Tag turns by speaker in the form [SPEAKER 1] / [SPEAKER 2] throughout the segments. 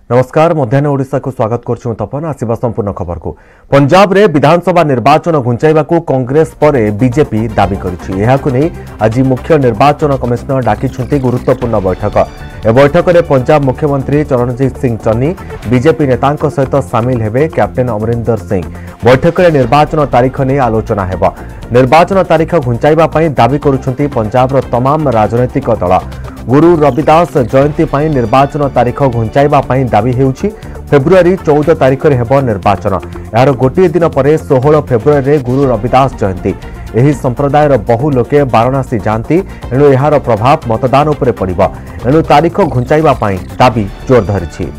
[SPEAKER 1] नमस्कार मध्याह्न ओडिशा को स्वागत करछु तपन आसीबा संपूर्ण खबर को। पंजाब रे विधानसभा निर्वाचन घुंचाइबा को कांग्रेस पर बीजेपी दाबी करिछि। एहाकु नै आज मुख्य निर्वाचन कमिशनर डाकिछुंती गुरुत्वपूर्ण बैठक। ए बैठक में पंजाब मुख्यमंत्री चरणजीत सिंह चन्नी बीजेपी नेतांक सहित सामिल हेबे कैप्टेन अमरिंदर सिंह। बैठक में निर्वाचन तारीख नै आलोचना हेबा। निर्वाचन तारीख घुंचाइबा पई दाबी करुछुंती पंजाब रो तमाम राजनैतिक दल। गुरु रविदास जयंती पई निर्वाचन तारीख घुंचाइबा पई दाबी हेउछि। फेब्रुआरी 14 तारीख रे हेबो निर्वाचन। यार गोटे दिन पर 16 फेब्रुआरी रे गुरु रविदास जयंती। एही संप्रदायर बहु लोके वाराणसी जाती एणु यार प्रभाव मतदान उपरे पड़िबो। एणु तारीख घुंचाइबा पई दाबी जोर धरिछि।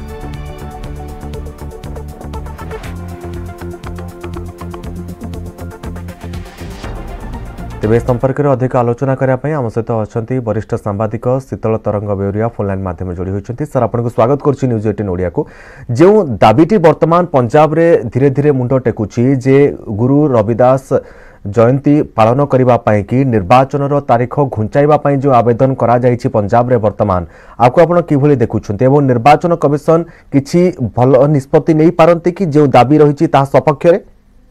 [SPEAKER 1] तेज संपर्क में अधिक आलोचना करने आम सहित अच्छा वरिष्ठ सांबादिक शीतल तरंग बेउरिया फोनलाइन माध्यम जोड़ी होती। सर आपको स्वागत कर न्यूज 18 ओडिया को। जो दाबीटी वर्तमान पंजाब रे धीरे धीरे मुंड टेकुची जे गुरु रविदास जयंती पालन करने कि निर्वाचन तारीख घुंचाइबा जो आवेदन करा जायछि पंजाब रे वर्तमान आपको आपण किभली देखुछन्ते एवं निर्वाचन कमिशन किछि भल निष्पत्ति नै पारंती कि जो दाबी रहिछि ता सपक्ष रे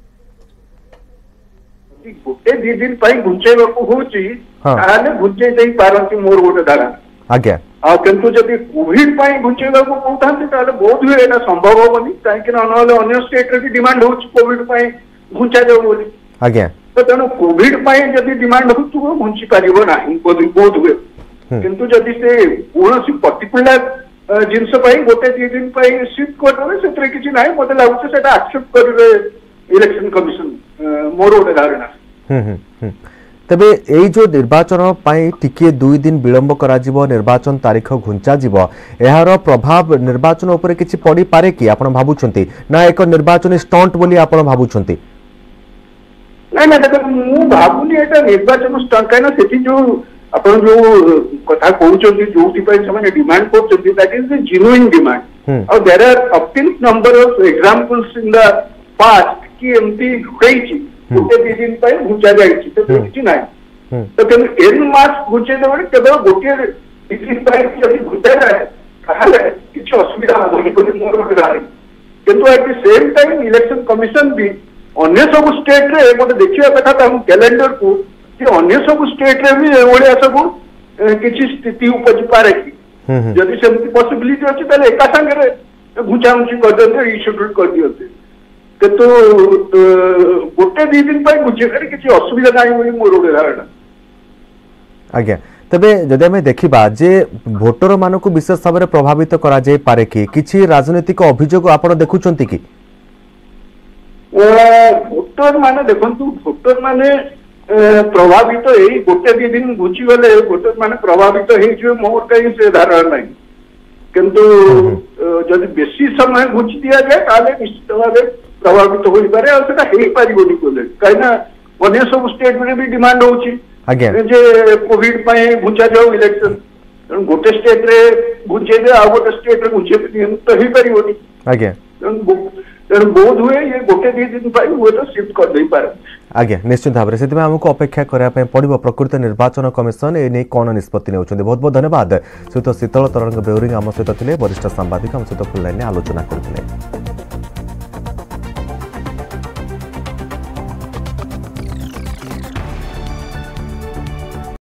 [SPEAKER 2] गोटे दी दिन घुंचाइबा घुंचाई दे पारती मोर गोटे धारा
[SPEAKER 1] आज्ञा
[SPEAKER 2] किंतु जदि कोविड घुंचाइबा कहते बहुत हुए यहाँ संभव हेनी कहीं अन्य स्टेट रे भी डिमांड हो कोविड घुंचा जाऊ बोली
[SPEAKER 1] आज्ञा
[SPEAKER 2] तो तेणु कोविड जदि डिमांड हो घुंची पार ना बहुत हुए किंतु जदि से कौन पर्टिकुलर जिनस गोटे दी दिन सिफ्ट करदे किसी ना मत लगुच एक्सेप्ट करेंगे इलेक्शन कमिशन मोर गोटे धारणा।
[SPEAKER 1] तेबे एई जो निर्वाचन पाई टिके 2 दिन विलंब करा जिवो निर्वाचन तारीख घुंचा जिवो एहार प्रभाव निर्वाचन उपरे किछि पड़ी पारे कि आपण भाबुछंती ना एक निर्वाचन स्टंट बोली आपण भाबुछंती?
[SPEAKER 2] ना ना देखो मु भाबुनी एटा निर्वाचन स्टंट काना सेठी जो आपण जो कथा कहउछंती जोथि पई समान डिमांड करछंती that is the genuine demand और there are umpteen number of examples in the past कि एमपी होईछि गोटे दी दिन घुंचा जाइछि तो किछि नै तो एन मास घुंचे देबे केवल गोटे दी दिन जदि घुंचा जाए ताहले किछि असुविधा होबनी कोन मोर गोटे धारणा। किंतु at the same time election commission भी अन्य सब स्टेट रे मते देखिया कथा ता कैलेंडर को कि अन्य सब स्टेट रे भी ओडिया सब किछि स्थिति उपज पारे कि जदि सेमति पॉसिबिलिटी अछि ताले एका संगे रे घुंचा घुंची कर देते रिशेड्यूल कर दियते किंतु गोटे दी दिन घुंचे किसी असुविधा ना मोर गोटे धारणा।
[SPEAKER 1] आज्ञा तबे जदि आमे देखिबा जे भोटर मानकु विशेष भाव में प्रभावित करा जाय पारे कि किछि राजनीतिक अभियोग आपण देखुचंती कि
[SPEAKER 2] भोटर माने देखंतु भोटर माने प्रभावित एई गोटे दी दिन घुंची गले भोटर माने प्रभावित हे जो मोर कहीं से धारणा नहीं किंतु जदि बेसी समय घुंची दिया जाए ताले निश्चित भाव प्रभावित हो पारे और सेटा हे पारिबोनी कोले काइना अन्य सब स्टेट में भी डिमांड होची जे कोविड घुंचा जाओ इलेक्शन गोटे स्टेट रे घुंचे दे आ गोटे स्टेट रे घुंचे तो हे पारिबोनी
[SPEAKER 1] आज्ञा
[SPEAKER 2] बहुत हुए ये गोटे दी दिन वो तो शिफ्ट कर दे पारे
[SPEAKER 1] आज्ञा निश्चित भाव में से आमको अपेक्षा करने पड़ो प्रकृत निर्वाचन कमिशन ए नहीं कौन निष्पत्ति ने बहुत बहुत धन्यवाद। सहित शीतल तरंग बेउरी आम सहित वरिष्ठ सांबादिक आम सहित फुल लाइन आलोचना करते।